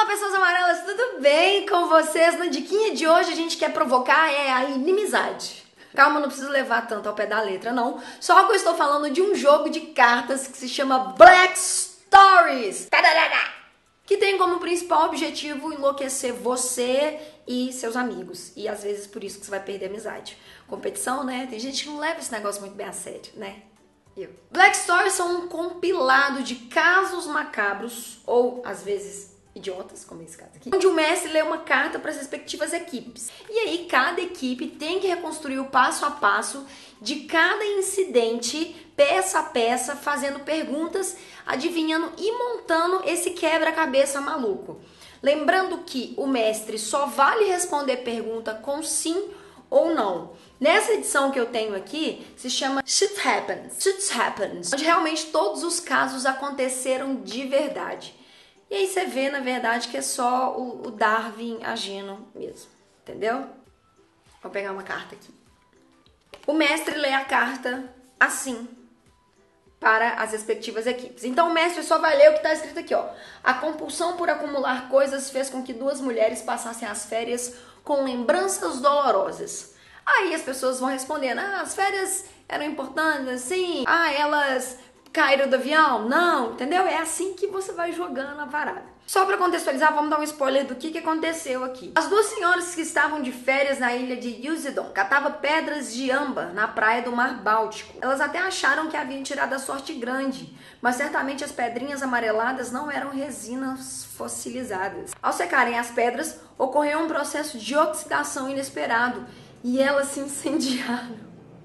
Pessoas amarelas, tudo bem com vocês? Na diquinha de hoje a gente quer provocar a inimizade. Calma, não preciso levar tanto ao pé da letra, não. Só que eu estou falando de um jogo de cartas que se chama Black Stories, que tem como principal objetivo enlouquecer você e seus amigos. E às vezes por isso que você vai perder a amizade. Competição, né? Tem gente que não leva esse negócio muito bem a sério, né? Black Stories são um compilado de casos macabros, ou às vezes idiotas, como esse caso aqui, onde o mestre lê uma carta para as respectivas equipes. E aí cada equipe tem que reconstruir o passo a passo de cada incidente, peça a peça, fazendo perguntas, adivinhando e montando esse quebra-cabeça maluco. Lembrando que o mestre só vale responder pergunta com sim ou não. Nessa edição que eu tenho aqui, se chama Shit Happens, onde realmente todos os casos aconteceram de verdade. E aí você vê, na verdade, que é só o Darwin agindo mesmo, entendeu? Vou pegar uma carta aqui. O mestre lê a carta assim, para as respectivas equipes. Então o mestre só vai ler o que está escrito aqui, ó. A compulsão por acumular coisas fez com que duas mulheres passassem as férias com lembranças dolorosas. Aí as pessoas vão respondendo, as férias eram importantes, assim, elas caíram do avião? Não, entendeu? É assim que você vai jogando a parada. Só para contextualizar, vamos dar um spoiler do que aconteceu aqui. As duas senhoras que estavam de férias na ilha de Usedom catavam pedras de âmbar na praia do Mar Báltico. Elas até acharam que haviam tirado a sorte grande, mas certamente as pedrinhas amareladas não eram resinas fossilizadas. Ao secarem as pedras, ocorreu um processo de oxidação inesperado e elas se incendiaram.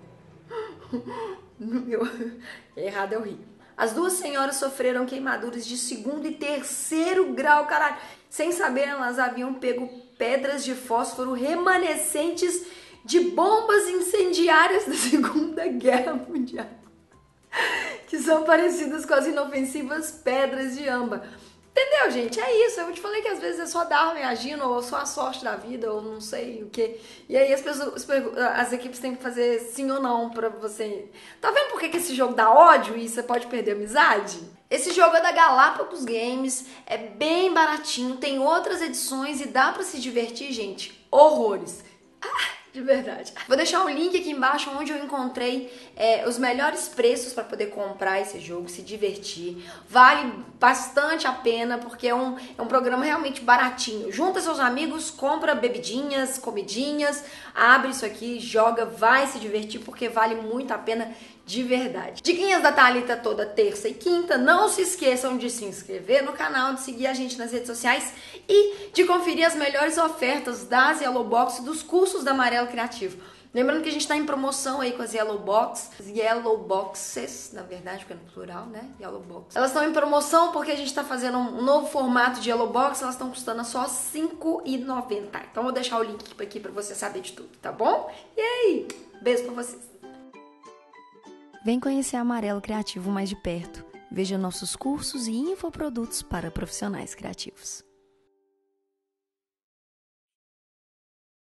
Errado é horrível. As duas senhoras sofreram queimaduras de 2º e 3º grau, caralho. Sem saber, elas haviam pego pedras de fósforo remanescentes de bombas incendiárias da Segunda Guerra Mundial, que são parecidas com as inofensivas pedras de âmbar. Entendeu, gente? É isso. Eu te falei que às vezes é só Darwin agindo, ou só a sorte da vida, ou não sei o que. E aí as equipes têm que fazer sim ou não pra você. Tá vendo por que esse jogo dá ódio e você pode perder a amizade? Esse jogo é da Galápagos Games, é bem baratinho, tem outras edições e dá pra se divertir, gente. Horrores. De verdade. Vou deixar um link aqui embaixo onde eu encontrei os melhores preços para poder comprar esse jogo, se divertir. Vale bastante a pena porque é um programa realmente baratinho. Junta seus amigos, compra bebidinhas, comidinhas, abre isso aqui, joga, vai se divertir porque vale muito a pena de verdade. Diquinhas da Thalita toda terça e quinta. Não se esqueçam de se inscrever no canal, de seguir a gente nas redes sociais e de conferir as melhores ofertas das Yellow Box dos cursos da Amarelo Criativo. Lembrando que a gente está em promoção aí com as Yellow Boxes, na verdade, porque é no plural, né? Yellow Box. Elas estão em promoção porque a gente está fazendo um novo formato de Yellow Box, elas estão custando só R$ 5,90. Então eu vou deixar o link aqui para você saber de tudo, tá bom? E aí, beijo pra vocês. Vem conhecer a Amarelo Criativo mais de perto. Veja nossos cursos e infoprodutos para profissionais criativos.